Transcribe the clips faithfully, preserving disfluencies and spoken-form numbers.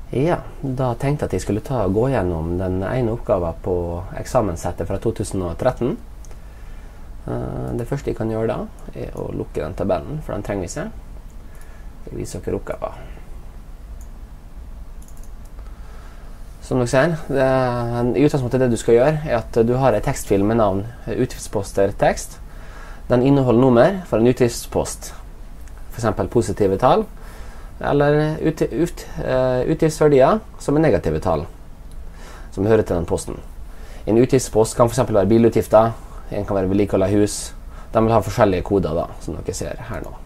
Ja, da tenkte jeg at jeg skulle ta og gå gjennom den ene oppgaven på eksamenssettet fra to tusen og tretten. Det første jeg kan gjøre da, er å lukke den tabellen, for den trenger vi ikke. Jeg viser dere oppgaven. Som dere ser, det er, i utgangspunktet det du skal gjøre, er at du har en tekstfil med navn utgiftsposter tekst. Den inneholder nummer for en utgiftspost, for eksempel positive tall, eller ut, ut, uh, utgiftsverdier som er negative tall, som hører til den posten. En utgiftspost kan for eksempel være bilutgifter, en kan være vedlikehold av hus. De vil ha forskjellige koder da, som dere ser her nå.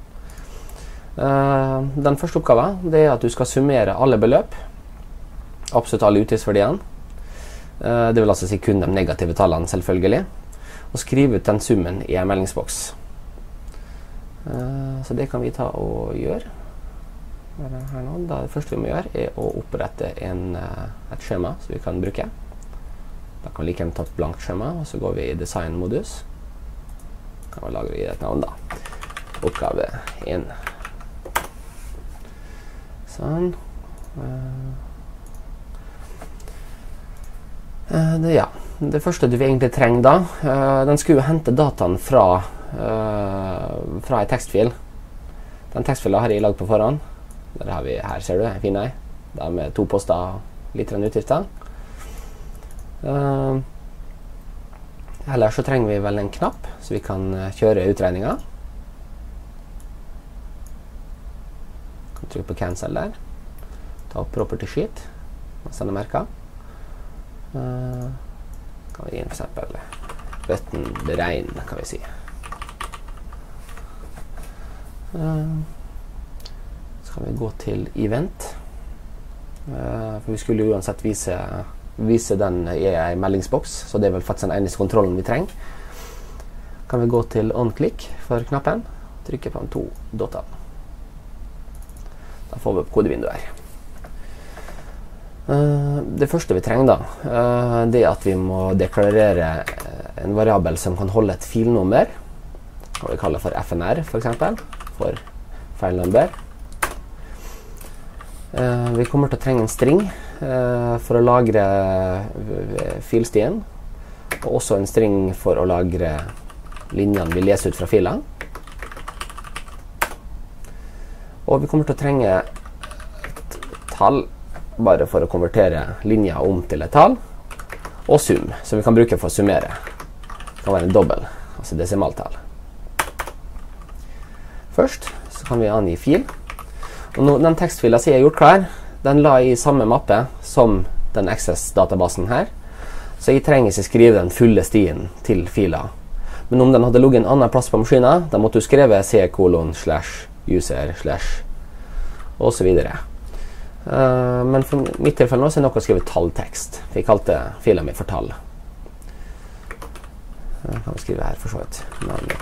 Uh, den første oppgaven det er at du skal summere alle beløp, absolutt alle utgiftsverdiene. Uh, det vil altså si kun de negative tallene selvfølgelig, og skrive ut den summen i en meldingsboks. Uh, så det kan vi ta og gjøre. Her nå. Da det første vi må gjøre er å opprette en, et skjema som vi kan bruke. Da kan vi like gjerne ta et blankt skjema, og så går vi i design-modus. Kan vi lagre i et navn da. Oppgave én. Sånn. Uh, det, ja. Det første du egentlig trenger da, uh, den skulle hente dataen fra, uh, fra en tekstfil. Den tekstfilen har jeg lagd på forhånd. Der har vi, her ser du, en fin ei. Da med to poster, litt av utgifter. Uh, ellers så trenger vi vel en knapp, så vi kan kjøre utregninger. Kan trykke på cancel der. Ta opp property sheet, og sende merker. Uh, kan vi gi en for eksempel button beregn, kan vi si. Uh, kan vi gå til event, uh, for vi skulle uansett vise, vise den i en meldingsboks, så det er vel faktisk den eneste kontrollen vi trenger. Kan vi gå til on-click for knappen, trykke på de to dottene. Da får vi opp kodevinduet her. Uh, det første vi trenger da, uh, det er at vi må deklarere en variabel som kan holde et filnummer, og vi kaller det for F N R for eksempel, for file number. Uh, vi kommer til å trenge en string uh, for å lagre filstien, og også en string for å lagre linjene vi leser ut fra filen. Og vi kommer til å trenge et tall, bare for å konvertere linja om til et tall, og sum, som vi kan bruke for å summere. Det kan være en dobbel, altså desimaltall. Først så kan vi angi fil. Og nå, den tekstfilen som jeg har gjort klar, den la i samme mappe som den Access-databasen her. Så jeg trenger ikke skrive den fulle stien til fila. Men om den hadde ligget en annen plass på maskinen, da måtte du skrive c kolon slash user slash og så videre. Uh, men for mitt tilfelle nå så er det nok å skrive talltekst. For jeg kalte filen min for tall. Jeg kan skrive her for så vidt. Men,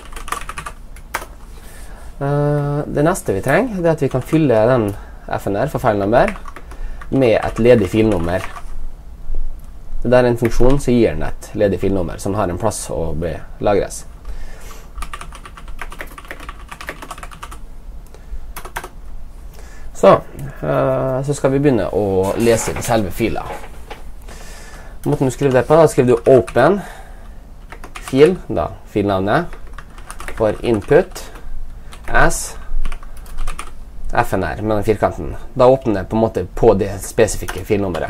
Uh, det neste vi trenger, det er at vi kan fylle den F N R for file number med et ledig filnummer. Det der er en funksjon som gir den et ledig filnummer som har en plass å bli lagres. Så, uh, så skal vi begynne å lese inn selve fila. Måten du skriver det på, da skriver du open fil, da filnavnet, for input as F N R med den firkanten. Da åpner det på en måte på det spesifikke filnummeret.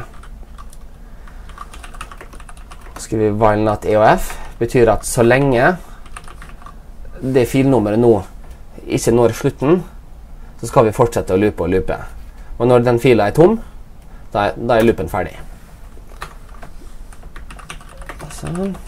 Så skriver vi while not E O F, betyr at så lenge det filnummeret nå ikke når slutten, så skal vi fortsette å loope og loope. Og når den fila er tom, da er, da er loopen ferdig. Sånn.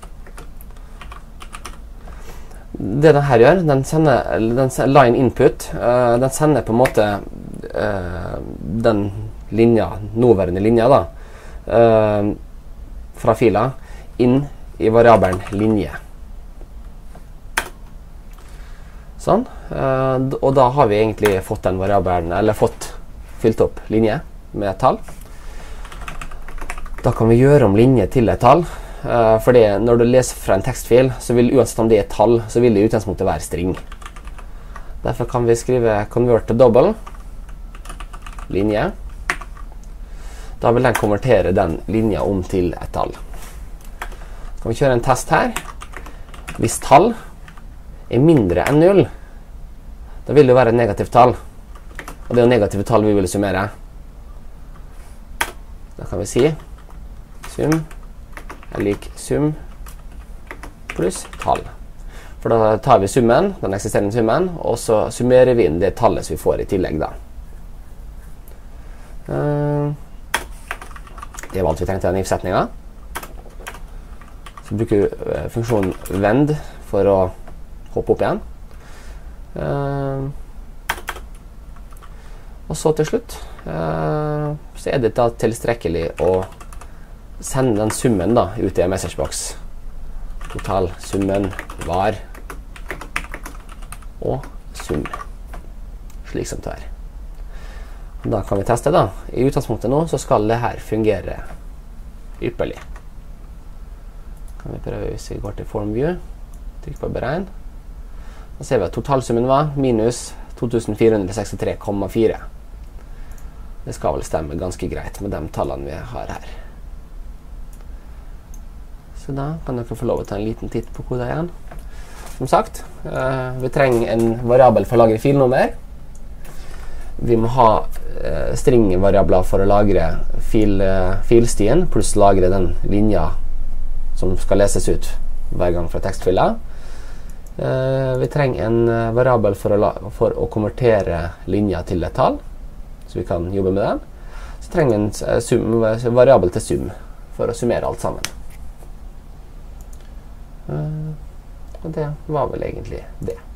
Det den her gjør, den sender, den sender line input, uh, den sender på en måte uh, den linja, nåværende linja da, uh, fra fila, inn i variabelen linje. Sånn, uh, og da har vi egentlig fått den variabelen, eller fått fylt opp linje med et tall. Da kan vi gjøre om linje til et tall. Uh, fordi når du leser fra en tekstfil, så vil uansett om det er et tall, så vil det i utgangspunktet være string. Derfor kan vi skrive convert to double linje. Da vil den konvertere den linja om til et tall. Kan vi kjøre en test her. Hvis tall er mindre enn null, da vil det være et negativt tall. Og det er jo negative tall vi vil summere. Da kan vi si sum er lik sum pluss tall. For da tar vi summen, den eksisterende summen, og så summerer vi inn det tallet som vi får i tillegg da. Det var alt vi trengte i den if-setningen. Så bruker vi funksjonen vend for å hoppe opp igjen. Og så til slutt så er det da tilstrekkelig å sende den summen da ut i en messagebox. Totalsummen var og sum. Slik som det er. Da kan vi teste da. I utgangspunktet nå så skal det her fungere ypperlig. Kan vi prøve hvis vi går til form view. Trykk på beregn. Da ser vi at totalsummen var minus to tusen fire hundre sekstitre komma fire. Det skal vel stemme ganske greit med de tallene vi har her. Så da kan dere få lov å ta en liten titt på koden igjen. Som sagt, eh, vi trenger en variabel for å lagre filnummer. Vi må ha eh, stringvariabler for å lagre fil, eh, filstien, pluss lagre den linja som skal leses ut hver gang fra tekstfila. Eh, vi trenger en eh, variabel for å, la, for å konvertere linja til et tall, så vi kan jobbe med den. Så trenger vi en eh, sum, variabel til sum for å summere alt sammen. Uh, og det var vel egentlig det.